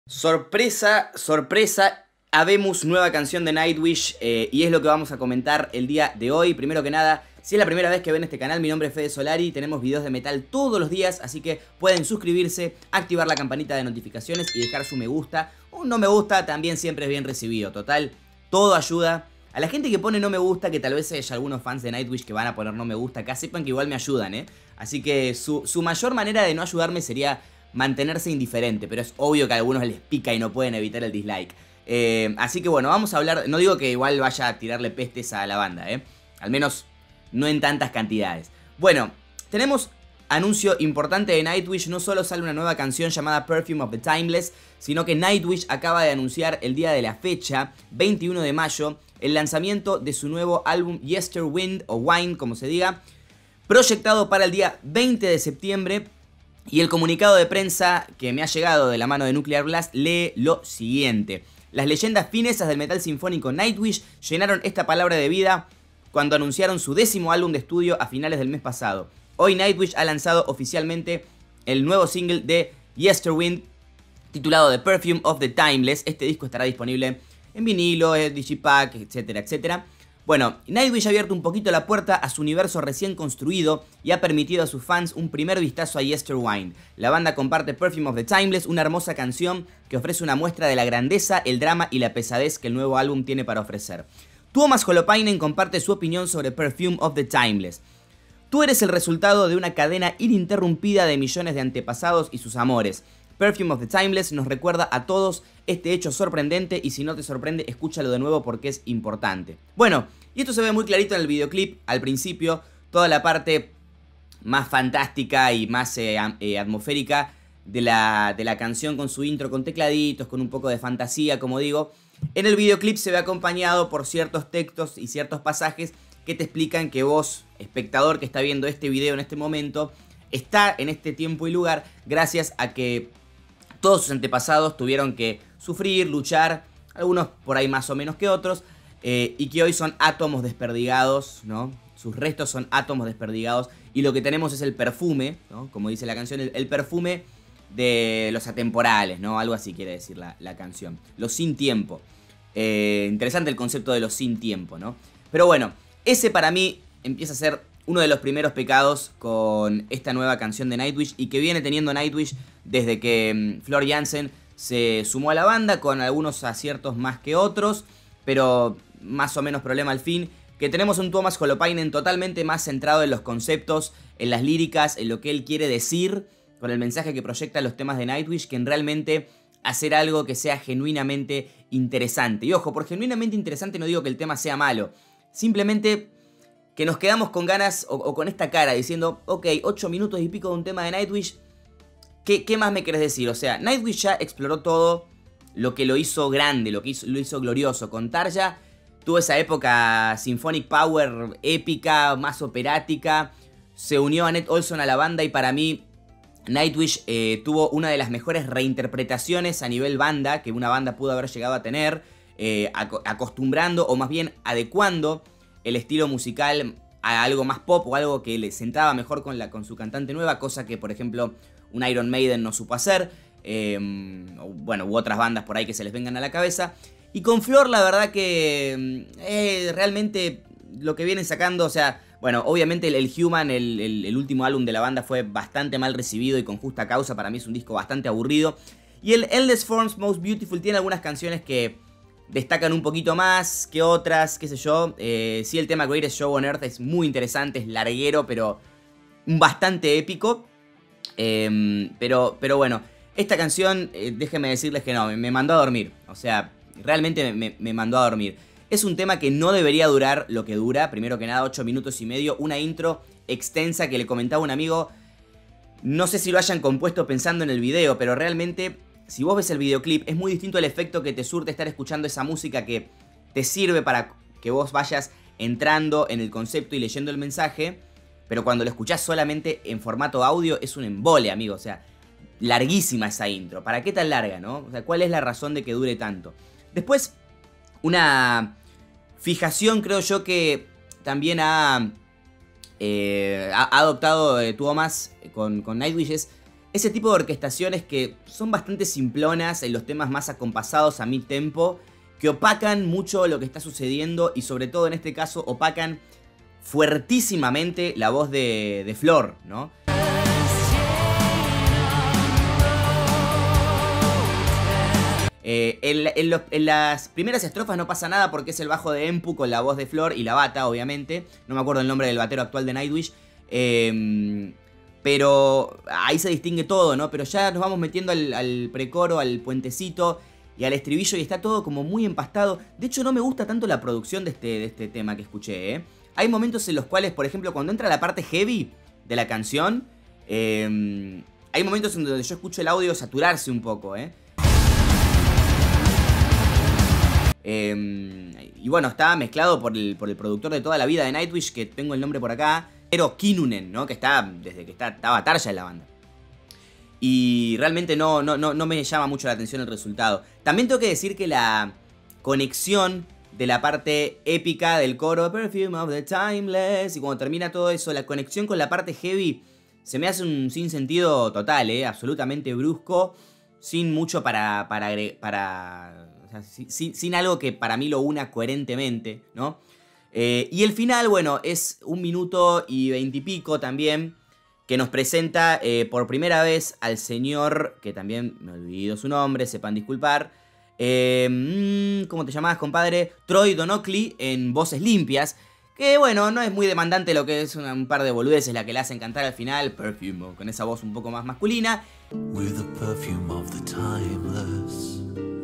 Sorpresa, sorpresa, habemos nueva canción de Nightwish y es lo que vamos a comentar el día de hoy. Primero que nada, si es la primera vez que ven este canal, mi nombre es Fede Solari, tenemos videos de metal todos los días, así que pueden suscribirse, activar la campanita de notificaciones y dejar su me gusta. Un no me gusta también siempre es bien recibido, total, todo ayuda. A la gente que pone no me gusta, que tal vez haya algunos fans de Nightwish que van a poner no me gusta acá, sepan que igual me ayudan, Así que su mayor manera de no ayudarme sería mantenerse indiferente, pero es obvio que a algunos les pica y no pueden evitar el dislike. Así que bueno, vamos a hablar, no digo que igual vaya a tirarle pestes a la banda, al menos no en tantas cantidades. Bueno, tenemos anuncio importante de Nightwish. No solo sale una nueva canción llamada Perfume of the Timeless, sino que Nightwish acaba de anunciar el día de la fecha, 21 de mayo, el lanzamiento de su nuevo álbum Yesterwind, o Wine como se diga, proyectado para el día 20 de septiembre. Y el comunicado de prensa que me ha llegado de la mano de Nuclear Blast lee lo siguiente: las leyendas finesas del metal sinfónico Nightwish llenaron esta palabra de vida cuando anunciaron su 10º álbum de estudio a finales del mes pasado. Hoy Nightwish ha lanzado oficialmente el nuevo single de Yesterwind, titulado The Perfume of the Timeless. Este disco estará disponible en vinilo, digipack, etcétera, etcétera. Bueno, Nightwish ha abierto un poquito la puerta a su universo recién construido y ha permitido a sus fans un primer vistazo a Yesterwind. La banda comparte Perfume of the Timeless, una hermosa canción que ofrece una muestra de la grandeza, el drama y la pesadez que el nuevo álbum tiene para ofrecer. Tuomas Holopainen comparte su opinión sobre Perfume of the Timeless. Tú eres el resultado de una cadena ininterrumpida de millones de antepasados y sus amores. Perfume of the Timeless nos recuerda a todos este hecho sorprendente, y si no te sorprende, escúchalo de nuevo porque es importante. Bueno, y esto se ve muy clarito en el videoclip. Al principio, toda la parte más fantástica y más atmosférica de la canción, con su intro, con tecladitos, con un poco de fantasía, como digo. En el videoclip se ve acompañado por ciertos textos y ciertos pasajes que te explican que vos, espectador que está viendo este video en este momento, está en este tiempo y lugar gracias a que todos sus antepasados tuvieron que sufrir, luchar, algunos por ahí más o menos que otros, y que hoy son átomos desperdigados, ¿no? Sus restos son átomos desperdigados, y lo que tenemos es el perfume, ¿no? Como dice la canción, el perfume de los atemporales, ¿no? Algo así quiere decir la canción. Los sin tiempo. Interesante el concepto de los sin tiempo, ¿no? Pero bueno, ese para mí empieza a ser uno de los primeros pecados con esta nueva canción de Nightwish, y que viene teniendo Nightwish desde que Floor Jansen se sumó a la banda, con algunos aciertos más que otros, pero más o menos problema al fin. Que tenemos un Tuomas Holopainen totalmente más centrado en los conceptos, en las líricas, en lo que él quiere decir, con el mensaje que proyecta los temas de Nightwish, que en realmente hacer algo que sea genuinamente interesante. Y ojo, por genuinamente interesante no digo que el tema sea malo, simplemente que nos quedamos con ganas o con esta cara diciendo, ok, 8 minutos y pico de un tema de Nightwish, ¿qué más me querés decir? O sea, Nightwish ya exploró todo lo que lo hizo grande, lo hizo glorioso. Con Tarja tuvo esa época symphonic power épica, más operática. Se unió a Annette Olson a la banda, y para mí Nightwish tuvo una de las mejores reinterpretaciones a nivel banda que una banda pudo haber llegado a tener, acostumbrando, o más bien adecuando el estilo musical a algo más pop, o algo que le sentaba mejor con su cantante nueva, cosa que por ejemplo un Iron Maiden no supo hacer, bueno, u otras bandas por ahí que se les vengan a la cabeza. Y con Flor la verdad que realmente lo que vienen sacando, o sea, bueno, obviamente el Human, el último álbum de la banda, fue bastante mal recibido y con justa causa. Para mí es un disco bastante aburrido. Y el Endless Forms Most Beautiful tiene algunas canciones que destacan un poquito más que otras, qué sé yo. Sí, el tema Greatest Show on Earth es muy interesante, es larguero, pero bastante épico. Pero bueno, esta canción, déjenme decirles que no, me mandó a dormir. O sea, realmente me mandó a dormir. Es un tema que no debería durar lo que dura. Primero que nada, 8 minutos y medio. Una intro extensa que le comentaba un amigo. No sé si lo hayan compuesto pensando en el video, pero realmente, si vos ves el videoclip, es muy distinto el efecto que te surte estar escuchando esa música que te sirve para que vos vayas entrando en el concepto y leyendo el mensaje. Pero cuando lo escuchás solamente en formato audio, es un embole, amigo. O sea, larguísima esa intro. ¿Para qué tan larga, no? O sea, ¿cuál es la razón de que dure tanto? Después, una fijación, creo yo, que también ha adoptado Tuomas con Nightwish, es ese tipo de orquestaciones que son bastante simplonas en los temas más acompasados a mid tempo, que opacan mucho lo que está sucediendo y sobre todo en este caso opacan fuertísimamente la voz de Flor, ¿no? En las primeras estrofas no pasa nada porque es el bajo de Empu con la voz de Flor y la bata, obviamente. No me acuerdo el nombre del batero actual de Nightwish. Pero ahí se distingue todo, ¿no? Pero ya nos vamos metiendo al precoro, al puentecito y al estribillo y está todo como muy empastado. De hecho, no me gusta tanto la producción de este tema que escuché, ¿eh? Hay momentos en los cuales, por ejemplo, cuando entra la parte heavy de la canción, hay momentos en donde yo escucho el audio saturarse un poco, ¿eh? Y bueno, está mezclado por el productor de toda la vida de Nightwish, que tengo el nombre por acá, Eero Kinnunen, ¿no? Que está desde que estaba Tarja en la banda. Y realmente no me llama mucho la atención el resultado. También tengo que decir que la conexión de la parte épica del coro, Perfume of the Timeless, y cuando termina todo eso, la conexión con la parte heavy, se me hace un sinsentido total, absolutamente brusco, sin mucho para o sea, sin algo que para mí lo una coherentemente, ¿no? Y el final, bueno, es 1 minuto y 20 y pico también, que nos presenta por primera vez al señor, que también me olvidó su nombre, sepan disculpar, ¿cómo te llamabas, compadre? Troy Donockley en voces limpias, que bueno, no es muy demandante lo que es un par de boludeces la que le hacen cantar al final, Perfume, con esa voz un poco más masculina. With the perfume of the timeless.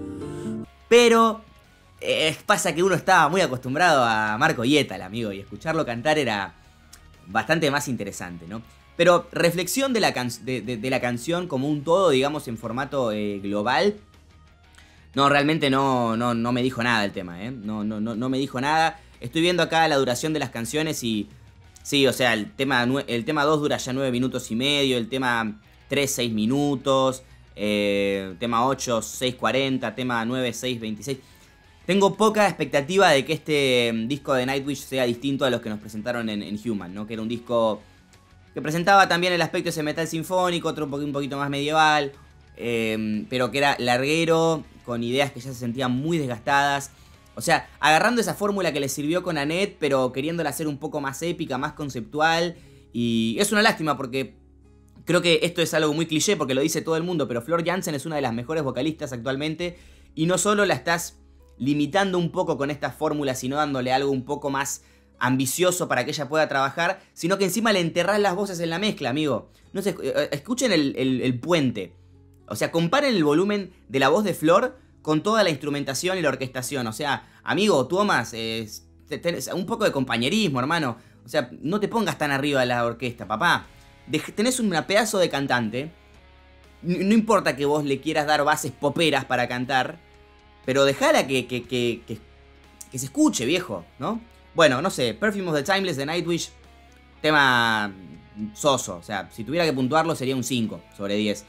Pero pasa que uno estaba muy acostumbrado a Marco Hietala, amigo, y escucharlo cantar era bastante más interesante, ¿no? Pero reflexión de la canción como un todo, digamos, en formato global. No, realmente no me dijo nada el tema, ¿eh? No me dijo nada. Estoy viendo acá la duración de las canciones y... Sí, o sea, el tema 2 dura ya 9 minutos y medio, el tema 3, 6 minutos... tema 8, 6.40, tema 9, 6.26. Tengo poca expectativa de que este disco de Nightwish sea distinto a los que nos presentaron en Human, ¿no? Que era un disco que presentaba también el aspecto ese metal sinfónico, otro un poquito más medieval, pero que era larguero, con ideas que ya se sentían muy desgastadas. O sea, agarrando esa fórmula que le sirvió con Annette, pero queriéndola hacer un poco más épica, más conceptual. Y es una lástima porque... creo que esto es algo muy cliché porque lo dice todo el mundo, pero Floor Jansen es una de las mejores vocalistas actualmente y no solo la estás limitando un poco con esta fórmula, sino dándole algo un poco más ambicioso para que ella pueda trabajar, sino que encima le enterrás las voces en la mezcla, amigo. No sé, escuchen el puente. O sea, comparen el volumen de la voz de Flor con toda la instrumentación y la orquestación. O sea, amigo, Thomas, un poco de compañerismo, hermano. O sea, no te pongas tan arriba de la orquesta, papá. Tenés un pedazo de cantante. No importa que vos le quieras dar bases poperas para cantar, pero dejala que se escuche, viejo, ¿no? Bueno, no sé, Perfume of the Timeless de Nightwish, tema soso. O sea, si tuviera que puntuarlo sería un 5 sobre 10.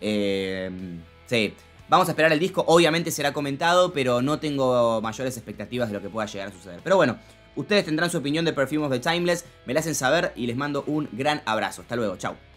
Sí, vamos a esperar el disco. Obviamente será comentado, pero no tengo mayores expectativas de lo que pueda llegar a suceder. Pero bueno, ustedes tendrán su opinión de Perfume of the Timeless, me la hacen saber y les mando un gran abrazo. Hasta luego, chau.